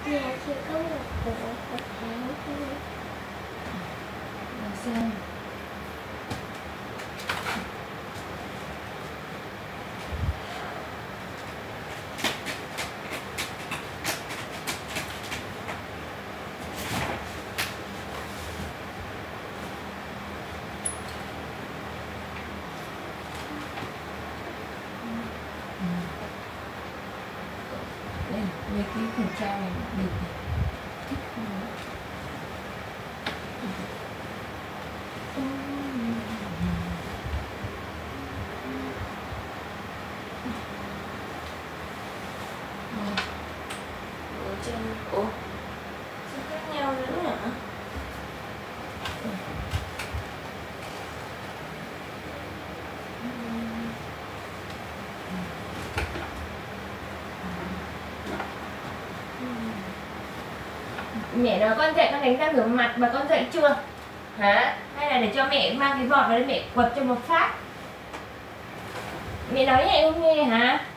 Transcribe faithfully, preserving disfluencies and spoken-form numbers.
Nhà chỉ có một cửa một tháng thôi. Để xem. Đây, mấy cái khẩu trang này được này. Ủa trên... Ủa? Sao khác nhau nữa hả? Mẹ nói con dậy con đánh răng rửa mặt mà con dậy chưa? Hả? Hay là để cho mẹ mang cái vọt vào đây mẹ quật cho một phát? Mẹ nói nhẹ không nghe hả?